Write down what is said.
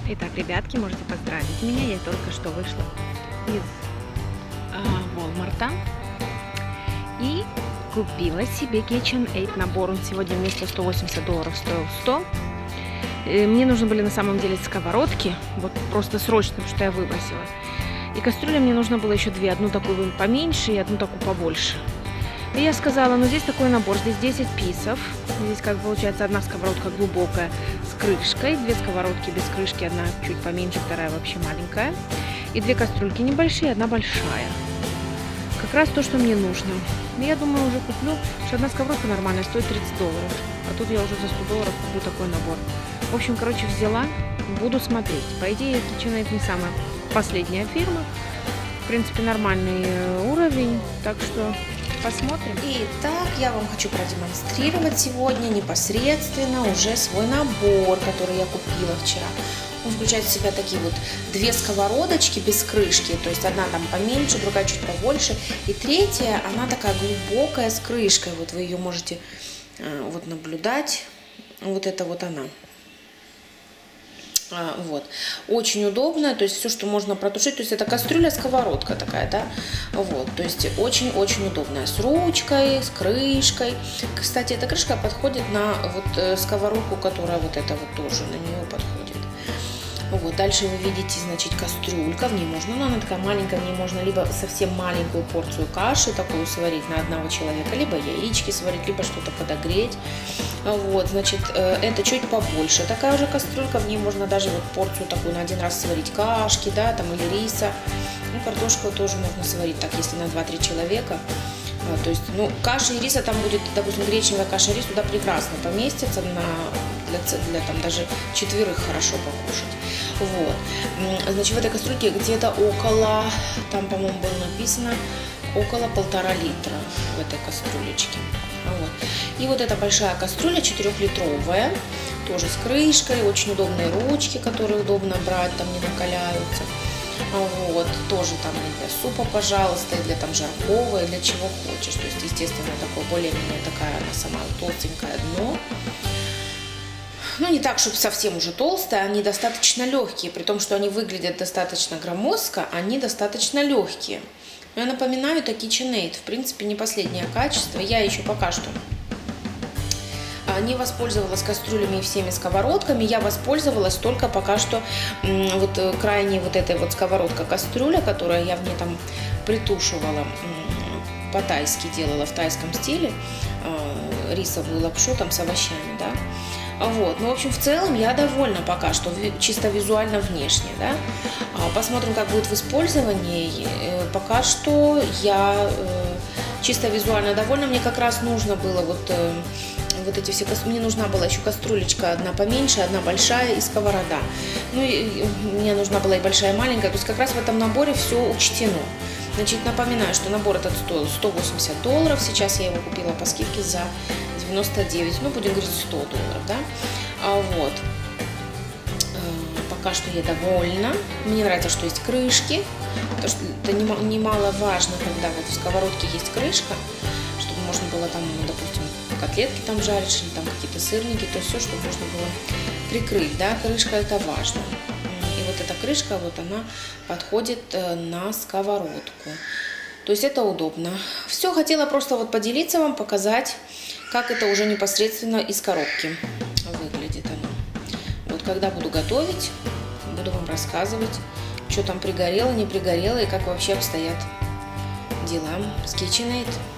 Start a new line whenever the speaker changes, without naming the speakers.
Итак, ребятки, можете поздравить меня. Я только что вышла из Walmart и купила себе KitchenAid набор. Он сегодня вместо $180 стоил 100. Мне нужны были на самом деле сковородки, вот просто срочно, потому что я выбросила. И кастрюля мне нужно было еще две, одну такую поменьше и одну такую побольше. И я сказала, ну здесь такой набор, здесь 10 писов. Здесь как получается одна сковородка глубокая с крышкой, две сковородки без крышки, одна чуть поменьше, вторая вообще маленькая. И две кастрюльки небольшие, одна большая. Как раз то, что мне нужно. Я думаю, уже куплю, что одна сковородка нормальная стоит $30. А тут я уже за $100 куплю такой набор. В общем, короче, взяла, буду смотреть. По идее, KitchenAid не самая последняя фирма. В принципе, нормальный уровень, так что посмотрим.
Итак, я вам хочу продемонстрировать сегодня непосредственно уже свой набор, который я купила вчера. Он включает в себя такие вот две сковородочки без крышки, то есть одна там поменьше, другая чуть побольше, и третья, она такая глубокая с крышкой, вот вы ее можете вот наблюдать, вот это вот она. Вот, очень удобно, то есть все, что можно протушить, то есть это кастрюля-сковородка такая, да, вот, то есть очень-очень удобная, с ручкой, с крышкой. Кстати, эта крышка подходит на вот сковородку, которая вот эта вот тоже на нее подходит. Вот, дальше вы видите, значит, кастрюлька, в ней можно, но она такая маленькая, в ней можно либо совсем маленькую порцию каши такую сварить на одного человека, либо яички сварить, либо что-то подогреть. Вот, значит, это чуть побольше такая уже кастрюлька, в ней можно даже вот порцию такую на один раз сварить кашки, да, там, или риса. Ну, картошку тоже можно сварить так, если на 2-3 человека. То есть, ну, каша и риса там будет, допустим, гречневая каша и рис туда прекрасно поместится, для там даже 4 хорошо покушать. Вот. Значит, в этой кастрюльке где-то около, там, по-моему, было написано, около 1,5 литра в этой кастрюлечке. Вот. И вот эта большая кастрюля 4-литровая, тоже с крышкой, очень удобные ручки, которые удобно брать, там не накаляются. Вот, тоже там и для супа, пожалуйста, и для там жаркого, и для чего хочешь. То есть, естественно, такое более-менее такая она сама толстенькое дно. Ну, не так, чтобы совсем уже толстая, они достаточно легкие, при том, что они выглядят достаточно громоздко, они достаточно легкие. Но я напоминаю, это KitchenAid, в принципе, не последнее качество. Я еще пока что не воспользовалась кастрюлями и всеми сковородками, я воспользовалась только пока что вот крайней вот этой вот сковородка-кастрюля, которая я в ней там притушивала, по-тайски делала в тайском стиле, рисовую лапшу там с овощами, да. Вот, ну, в общем, в целом я довольна пока что, чисто визуально, внешне, да. Посмотрим, как будет в использовании. Пока что я чисто визуально довольна. Мне как раз нужно было вот эти все, мне нужна была еще кастрюлечка, одна поменьше, одна большая и сковорода. Ну, и мне нужна была и большая, и маленькая, то есть как раз в этом наборе все учтено. Значит, напоминаю, что набор этот стоил $180, сейчас я его купила по скидке за 99, ну, будем говорить, $100, да, вот. Пока что я довольна, мне нравится, что есть крышки, потому что это немаловажно, когда вот в сковородке есть крышка, чтобы можно было там, допустим, котлетки там жарить, или там какие-то сырники, то есть все, чтобы можно было прикрыть, да, крышка это важно. И вот эта крышка, вот она подходит на сковородку. То есть это удобно. Все, хотела просто вот поделиться вам, показать, как это уже непосредственно из коробки выглядит оно. Вот когда буду готовить, буду вам рассказывать, что там пригорело, не пригорело и как вообще обстоят дела с KitchenAid.